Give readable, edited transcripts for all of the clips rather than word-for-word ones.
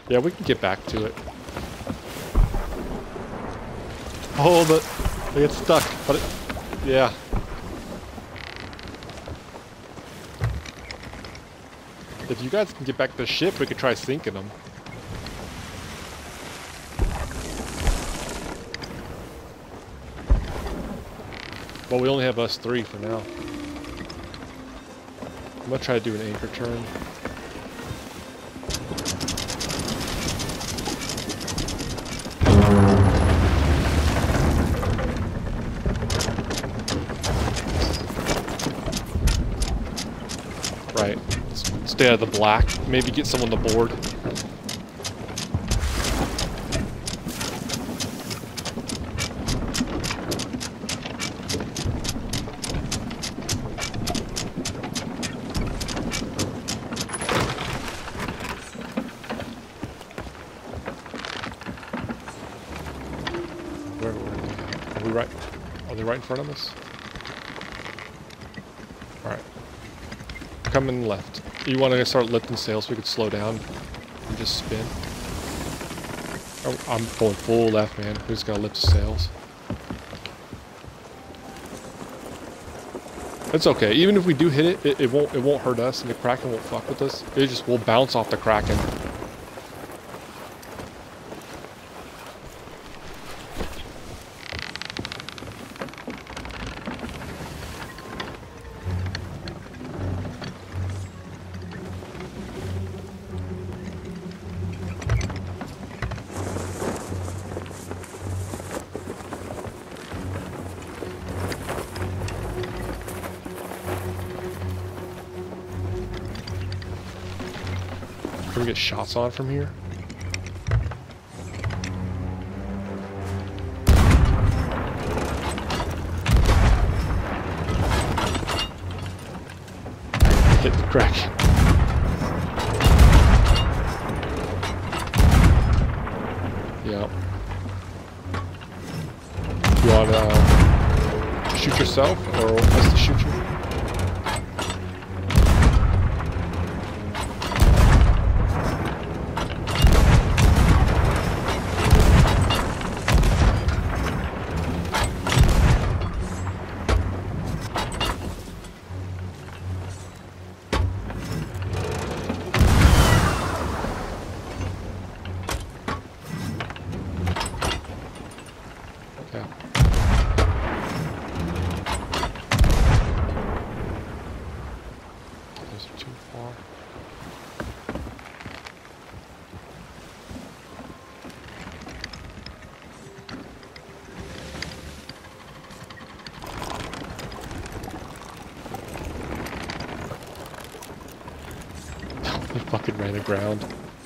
Yeah, we can get back to it. Oh, but they get stuck. But it, yeah. If you guys can get back to the ship, we could try sinking them. Well, we only have us three for now. I'm gonna try to do an anchor turn. Right. Stay out of the black. Maybe get someone to board. Where are we right? Are they right in front of us? Alright. Coming left. You want to start lifting sails so we could slow down and just spin? Oh, I'm going full left, man. We just gotta lift the sails. It's okay. Even if we do hit it, it won't hurt us, and the Kraken won't fuck with us. It just will bounce off the Kraken. Can we get shots on from here? Hit the Kraken. Yep. You want to shoot yourself, or us to shoot you? They fucking ran aground.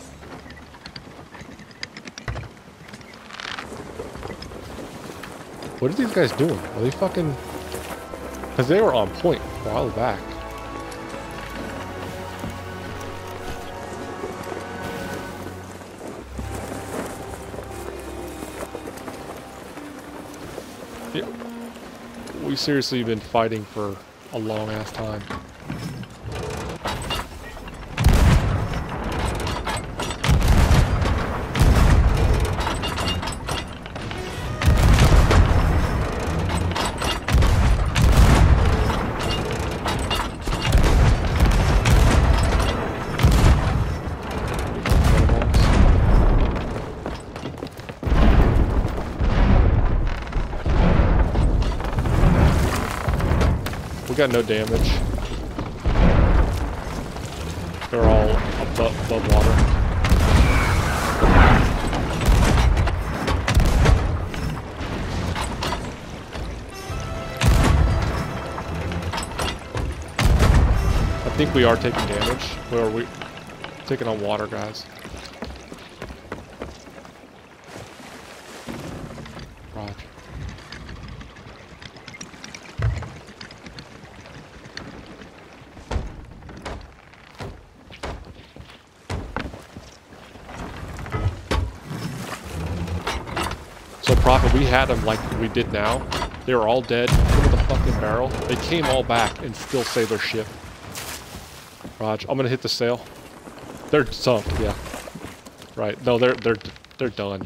What are these guys doing? Are they fucking... Because they were on point a while back. Yeah. We've seriously been fighting for a long ass time. We got no damage. They're all above water. I think we are taking damage. Or are we taking on water, guys? Roger. So Prophet, we had them like we did now. They were all dead. Look at the fucking barrel. They came all back and still saved their ship. Raj, I'm gonna hit the sail. They're sunk, yeah. Right. No, they're done.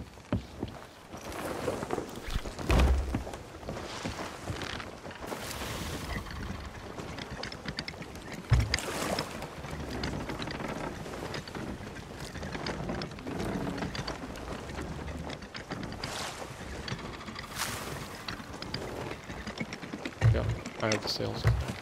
Yeah, I have the sails.